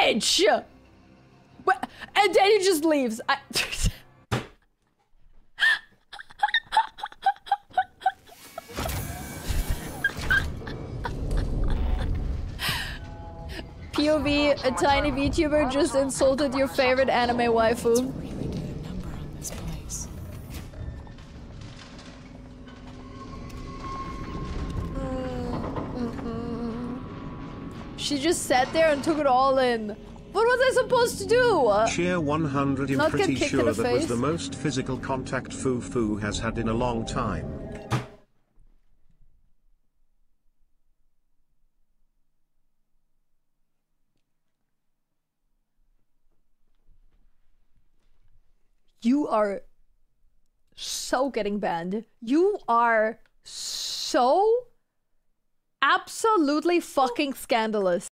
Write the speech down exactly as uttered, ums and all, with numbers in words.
bitch! What? And then he just leaves. I P O V, a tiny VTuber just insulted your favorite anime waifu. Really did a number on this place. She just sat there and took it all in. What was I supposed to do? Cheer one hundred. I'm Not get pretty kicked in sure the that was face? the most physical contact Fufu has had in a long time. You are so getting banned. You are so absolutely fucking scandalous.